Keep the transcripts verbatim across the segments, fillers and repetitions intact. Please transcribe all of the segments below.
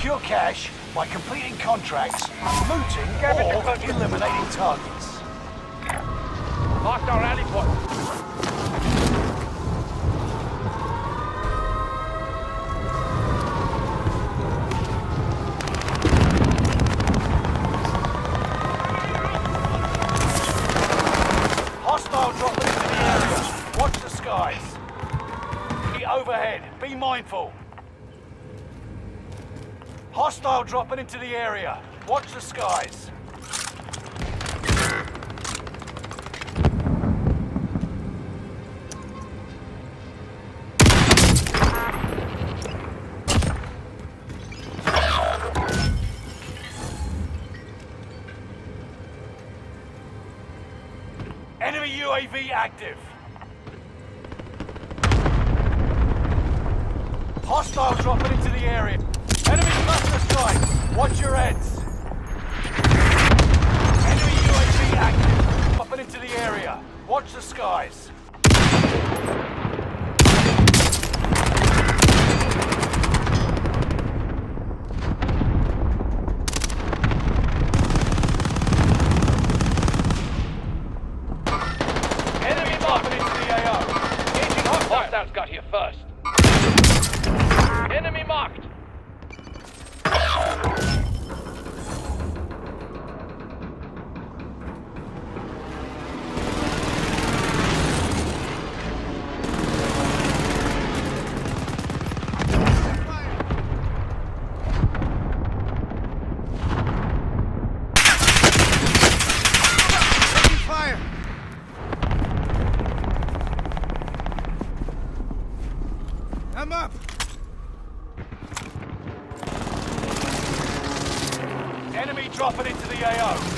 Secure cash by completing contracts, looting, or eliminating targets. Marked our rally point. Hostile dropping into the area. Watch the skies. Be overhead. Be mindful. Hostile dropping into the area. Watch the skies. Enemy U A V active. Hostile dropping into the area. Enemy cluster strike. Watch your heads. Enemy U A V active. Dropping into the area. Watch the skies. Enemy dropping into the A O. Engaging hostile. Hostiles got here first. Enemy marked. Fire! I'm up! Enemy dropping into the A O.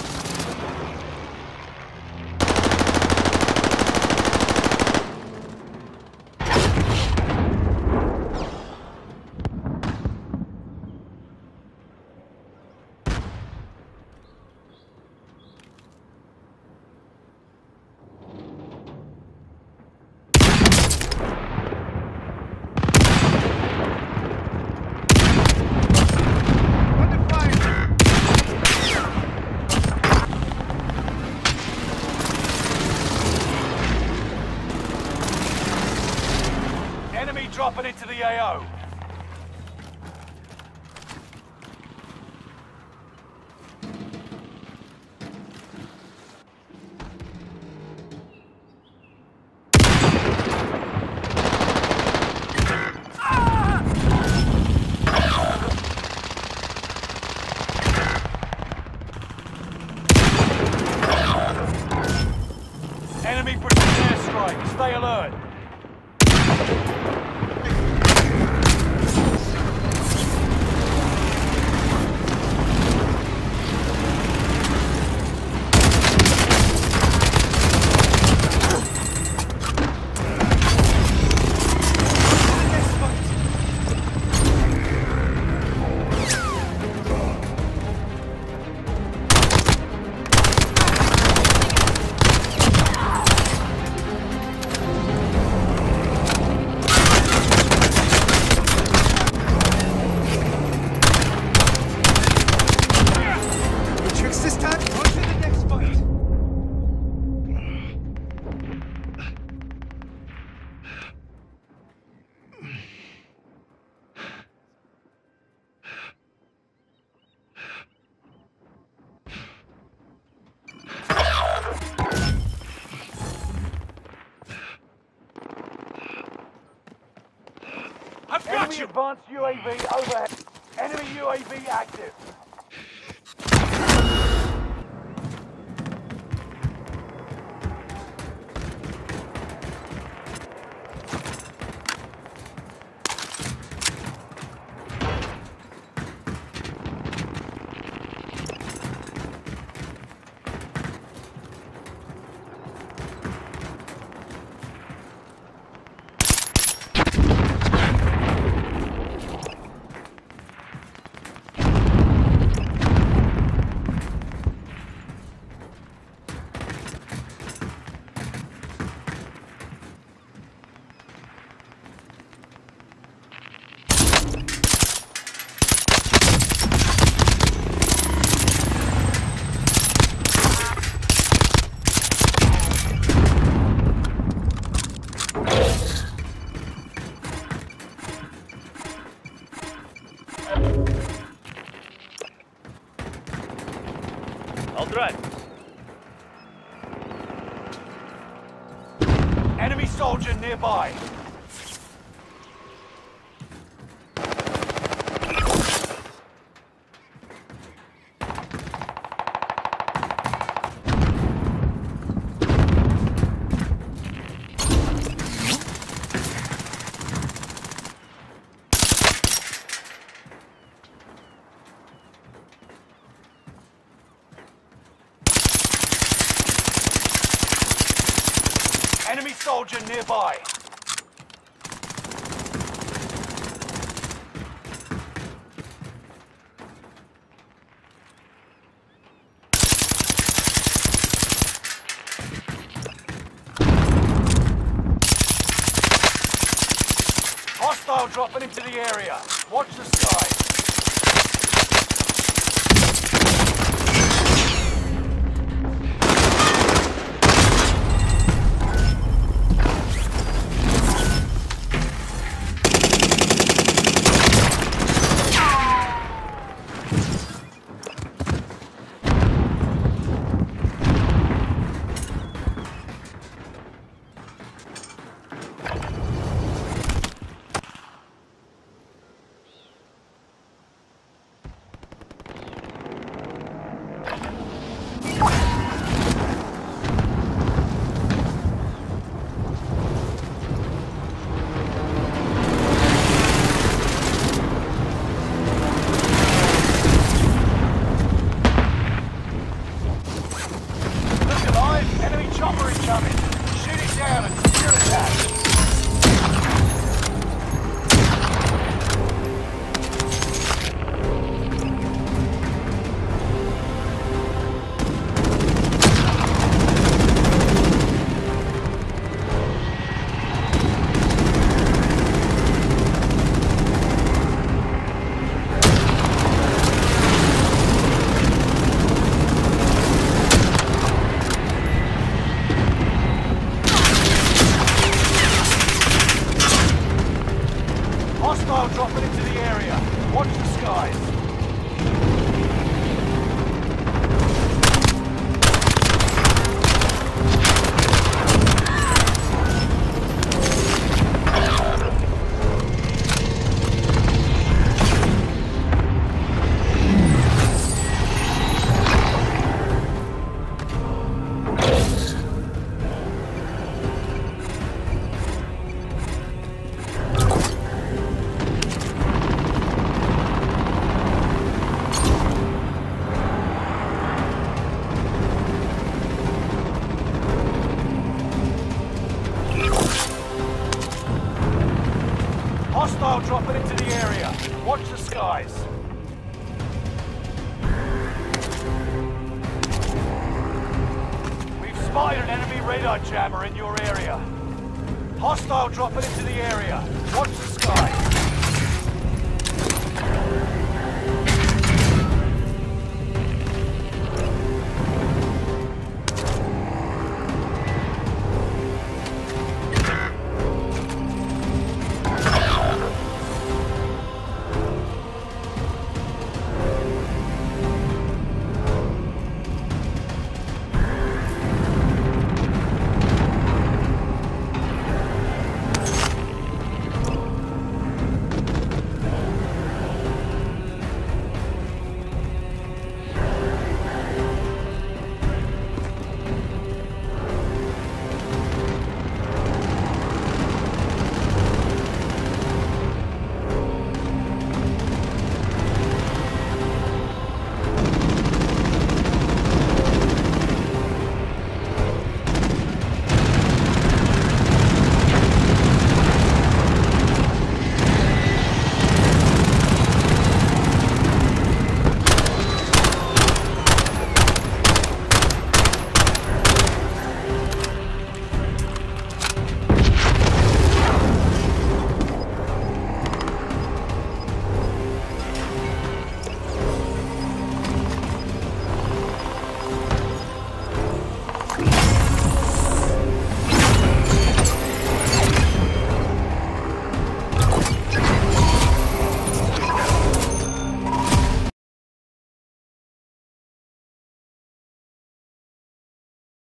Under fire! Enemy dropping into the A O. Enemy precision airstrike. Stay alert. Tricks this time? On to the next fight! I've got Enemy you! advanced U A V overhead. Enemy U A V active. I'll drive. Enemy soldier nearby. Enemy soldier nearby. Hostile dropping into the area. Watch the skies. Chopper incoming. Shoot it down and secure it back. Hostile dropping into the area. Watch the skies. Hostile dropping into the area. Watch the skies. We've spotted an enemy radar jammer in your area. Hostile dropping into the area. Watch the skies.